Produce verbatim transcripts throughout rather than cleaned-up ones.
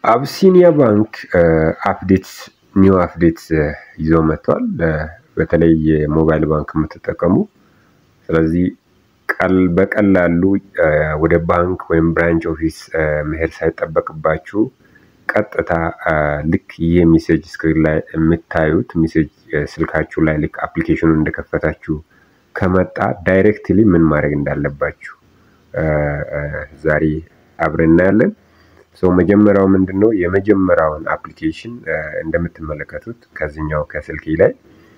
አብሲኒያ ባንክ አፕዴትስ ኒው አፕዴትስ ይዞ መጥቷል በተለይ የሞባይል ባንክ የምትጠቀሙ ስለዚህ ቀል በቀላሉ ወደ ባንክ ወይም ብራንች ኦፊስ መሄድ ሳይጠበቅባችሁ ቀጥታ ልክ ይሄ ሜሴጅ ስክሪን ላይ የምታዩት ሜሴጅ ስልካችሁ ላይ ልክ አፕሊኬሽኑን እንደከፈታችሁ ከመጣ ዳይሬክትሊ ምን ማድረግ እንዳለባችሁ ዛሬ አብረን እናያለን ሶ መጀመሪያው ምንድነው የመጀመሪያውን አፕሊኬሽን እንደምትመለከቱት ከዚህኛው ከስልኬ ላይ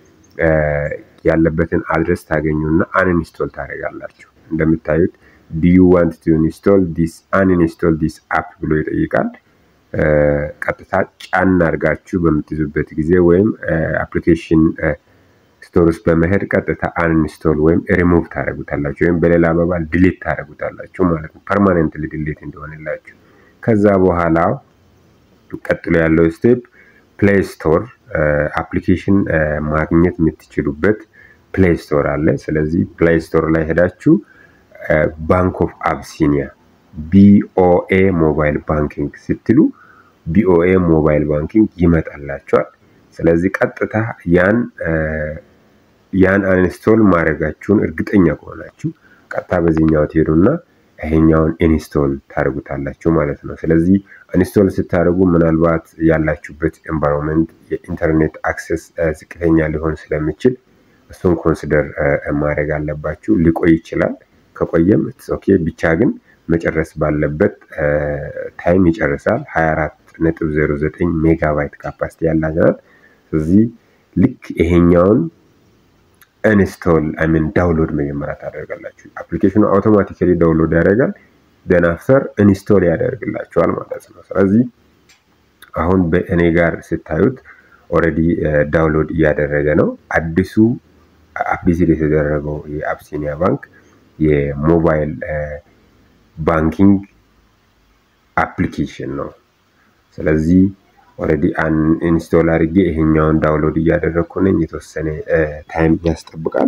ያለበትን አድሬስ ታገኙና አንኢንስቶል ታደርጋላችሁ እንደምታዩት do you want to install this uninstall this app ብሎ ይጠይቃል ቀጥታ ጫን አድርጋችሁ በምትይዙበት ጊዜ ወይም አፕሊኬሽን ስቶር ውስጥ በመሄድ ቀጥታ አንኢንስቶል ወይም ሪሙቭ ታደርጉታላችሁ ወይም በሌላ አባባል ዲሊት ታደርጉታላችሁ ማለት ነው ፐርማነንትሊ ዲሊት እንደሆነላችሁ ከዛ በኋላ ቀጥሎ ያለው ስቴፕ ፕሌይ ስቶር አፕሊኬሽን ማግኘት የምትችሉበት ፕሌይ ስቶር አለ ስለዚህ ፕሌይ ስቶር ላይ ሄዳችሁ ባንክ ኦፍ አብሲኒያ ቢኦኤ ሞባይል ባንኪንግ ስትሉ ቢኦኤ ሞባይል ባንኪንግ ይመጣላችኋል ስለዚህ ቀጥታ ያን ያን አንኢንስቶል ማድረጋችሁን እርግጠኛ ከሆናችሁ ቀጥታ በዚህኛው ትሄዱና ይሄኛውን ኢንስቶል ታደርጉታላችሁ ማለት ነው ስለዚህ ኢንስቶል ስታደርጉ ምናልባት ያላችሁበት ኤንቫይሮንመንት የኢንተርኔት አክሰስ ዝቅተኛ ሊሆን ስለሚችል እሱን ኮንሲደር ማድረግ አለባችሁ ሊቆይ ይችላል ከቆየም ኢትስ ኦኬ ብቻ ግን መጨረስ ባለበት ታይም ይጨርሳል ሃያ አራት ነጥብ ዜሮ ዘጠኝ ሜጋባይት ካፓሲቲ ያላናት ስለዚህ ልክ ይሄኛውን ኢንስቶል አይ ሚን ዳውንሎድ መጀመሪያ ታደርጋላችሁ አፕሊኬሽኑ አውቶማቲካሊ ዳውንሎድ ያደርጋል then after ኢንስቶል ያደርግላችኋል ማለት ነው ስለዚህ አሁን በእኔ ጋር ስታዩት ኦሬዲ ዳውንሎድ ያደረገ ነው አዲሱ አፕዴት የተደረገው የአብሲኒያ ባንክ የሞባይል ባንኪንግ አፕሊኬሽን ነው ስለዚህ ኦሬዲ አን ኢንስቶል አድርጌ ይሄኛውን ዳውንሎድ ያደረኩ ነኝ የተወሰነ ታይም ያስጠብቃል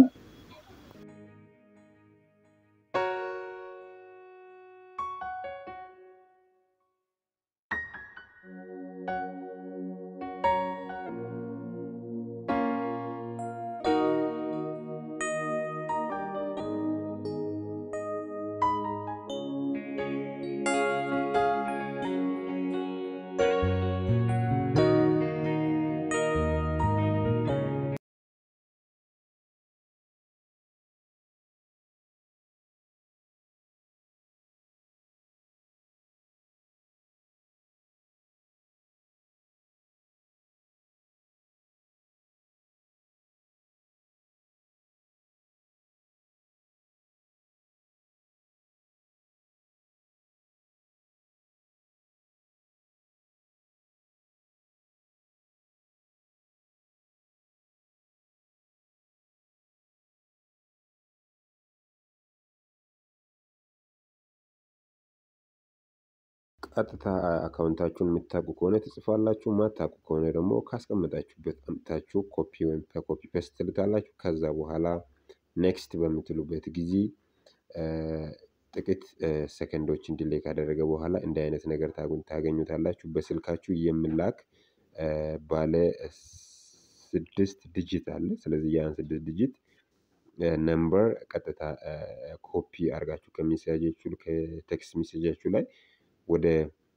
ቀጥታ አካውንታችሁን የምታውቁ ከሆነ ትጽፋላችሁ ማታውቁ ከሆነ ደግሞ ካስቀመጣችሁበት አምጣችሁ ኮፒ ወይም ኮፒ ፔስት ትልታላችሁ ከዛ በኋላ ኔክስት በምትሉበት ጊዜ ጥቂት ሰከንዶችን ዲሌይ ካደረገ በኋላ እንደ አይነት ነገር ታገኙታላችሁ በስልካችሁ የሚላክ ባለ ስድስት ዲጂት አለ ስለዚህ ያን ስድስት ዲጂት ነምበር ቀጥታ ኮፒ አድርጋችሁ ከሜሴጃችሁ ከቴክስት ሜሴጃችሁ ላይ ወደ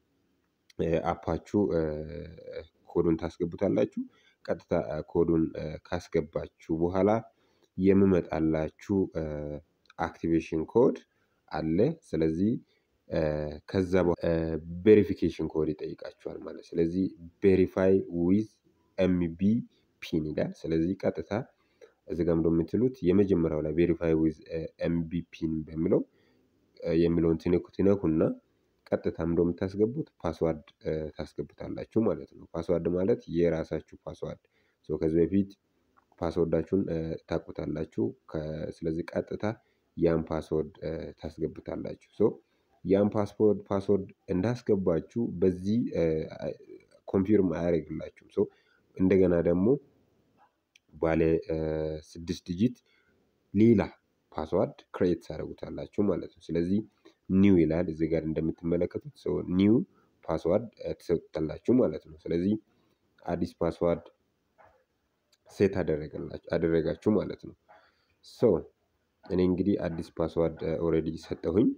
አፓችሁ ኮዱን ታስገቡታላችሁ ቀጥታ ኮዱን ካስገባችሁ በኋላ የሚመጣላችሁ አክቲቬሽን ኮድ አለ ስለዚህ ከዛ ቬሪፊኬሽን ኮድ ይጠይቃችኋል ማለት ስለዚህ ቬሪፋይ ዊዝ ኤምቢ ፒን ይላል ስለዚህ ቀጥታ እዚህ ጋር እንደምትሉት የመጀመሪያው ላይ ቬሪፋይ ዊዝ ኤምቢ ፒን በሚለው የሚለውን ትነኩትና ቀጥታም እንደምታስገቡት ፓስወርድ ታስገቡታላችሁ ማለት ነው ፓስወርድ ማለት የራሳችሁ ፓስወርድ ሶ ከዚህ በፊት ፓስወርዳችሁን ታቁታላችሁ ስለዚህ ቀጥታ ያን ፓስወርድ ታስገቡታላችሁ ሶ ያን ፓስወርድ ፓስወርድ እንዳስገባችሁ በዚህ ኮንፊርም አያደርግላችሁም ሶ እንደገና ደግሞ ባለ ስድስት ዲጂት ሌላ ፓስወርድ ክሬት ታደርጉታላችሁ ማለት ነው ስለዚህ ኒው ይላል እዚህ ጋር እንደምትመለከቱት ሶ ኒው ፓስዋርድ ትሰጣላችሁ ማለት ነው። ስለዚህ አዲስ ፓስዋርድ ሴት አደረጋላችሁ አደረጋችሁ ማለት ነው። ሶ እኔ እንግዲህ አዲስ ፓስዋርድ ኦሬዲ ሰጠሁኝ።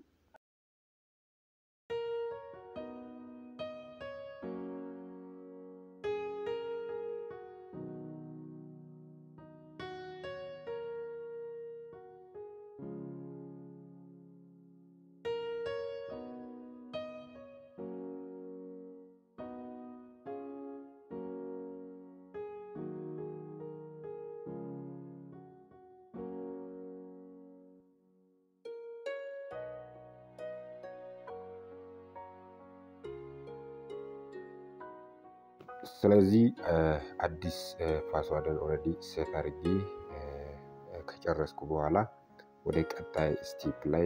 ስለዚህ አዲስ ፓስዋርድን ኦሬዲ ሴት አድርጌ ከጨረስኩ በኋላ ወደ ቀጣይ ስቴፕ ላይ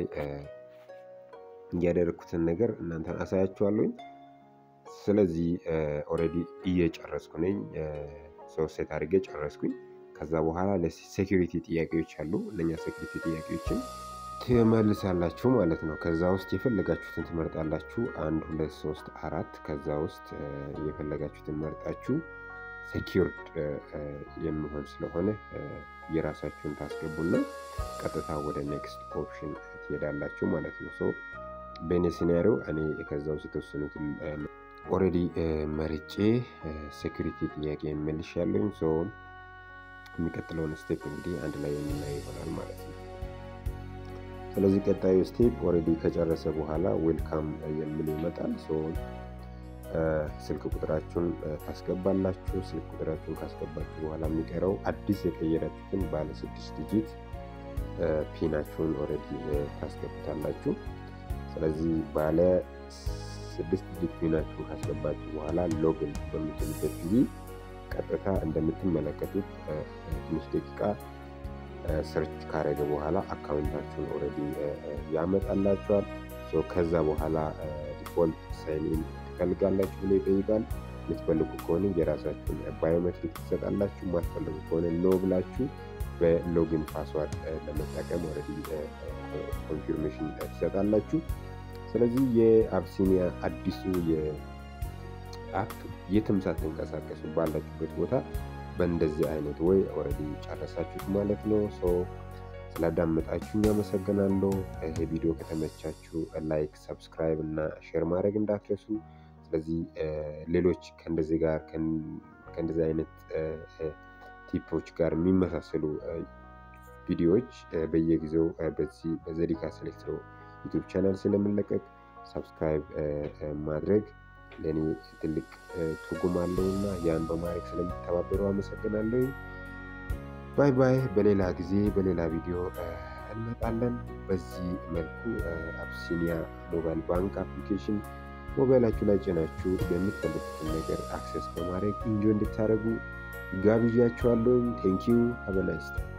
ያደረኩትን ነገር እናንተን አሳያችኋለሁ። ስለዚህ ኦሬዲ እየጨረስኩ ነኝ። ሶ ሴት አድርጌ ጨረስኩኝ። ከዛ በኋላ ለሴኩሪቲ ጥያቄዎች አሉ። እነኛ ሴኩሪቲ ጥያቄዎችን ትመልሳላችሁ ማለት ነው። ከዛ ውስጥ የፈለጋችሁትን ትመርጣላችሁ። አንድ ሁለት ሶስት አራት ከዛ ውስጥ የፈለጋችሁትን መርጣችሁ ሴኩርድ የሚሆን ስለሆነ የራሳችሁን ታስገቡና ቀጥታ ወደ ኔክስት ኦፕሽን ትሄዳላችሁ ማለት ነው። ሶ በእኔ ሲናሪዮ እኔ ከዛ ውስጥ የተወሰኑት ኦሬዲ መርጬ ሴኩሪቲ ጥያቄ መልሻለሁ። ሶ የሚቀጥለውን ስቴፕ እንግዲህ አንድ ላይ የምናየው ይሆናል ማለት ነው። ስለዚህ ቀጣዩ ስቴፕ ኦሬዲ ከጨረሰ በኋላ ዌልካም የሚል ይመጣል። ሶ ስልክ ቁጥራችሁን ታስገባላችሁ። ስልክ ቁጥራችሁን ካስገባችሁ በኋላ የሚቀረው አዲስ የቀየራችሁትን ባለ ስድስት ዲጂት ፒናችሁን ኦሬዲ ታስገቡታላችሁ። ስለዚህ ባለ ስድስት ዲጂት ፒናችሁን ካስገባችሁ በኋላ ሎጊን በምትሉበት ጊዜ ቀጥታ እንደምትመለከቱት ትንሽ ደቂቃ ሰርች ካረገ በኋላ አካውንታችሁን ኦሬዲ ያመጣላችኋል። ሶ ከዛ በኋላ ዲፎልት ሳይን ኢን ትፈልጋላችሁ ብሎ ይጠይቃል። የምትፈልጉ ከሆነ የራሳችሁን ባዮሜትሪክ ትሰጣላችሁ። የማትፈልጉ ከሆነ ኖ ብላችሁ በሎጊን ፓስዋርድ ለመጠቀም ኦሬዲ ኮንፊርሜሽን ትሰጣላችሁ። ስለዚህ የአብሲኒያ አዲሱ የአፕ የትም ሳትንቀሳቀሱ ባላችሁበት ቦታ በእንደዚህ አይነት ወይ ኦሬዲ ጨረሳችሁት ማለት ነው። ሶ ስላዳመጣችሁ አመሰግናለሁ። ይሄ ቪዲዮ ከተመቻችሁ ላይክ፣ ሰብስክራይብ እና ሼር ማድረግ እንዳትረሱ። ስለዚህ ሌሎች ከእንደዚህ ጋር ከእንደዚህ አይነት ቲፖች ጋር የሚመሳሰሉ ቪዲዮዎች በየጊዜው በዚህ በዘዲካስ ኤሌክትሮ ዩቲዩብ ቻናል ስለምንለቀቅ ሰብስክራይብ ማድረግ ለኔ ትልቅ ትርጉም አለውና ያን በማድረግ ስለምትተባበሩ አመሰግናለሁ። ባይ ባይ። በሌላ ጊዜ በሌላ ቪዲዮ እንመጣለን። በዚህ መልኩ አብሲኒያ ሞባይል ባንክ አፕሊኬሽን ሞባይላችሁ ላይ ጭናችሁ የምትፈልጉትን ነገር አክሰስ በማድረግ ኢንጆይ እንድታደርጉ ጋብዣችኋለሁ። ቴንክ ዩ ሃቭ a nice day።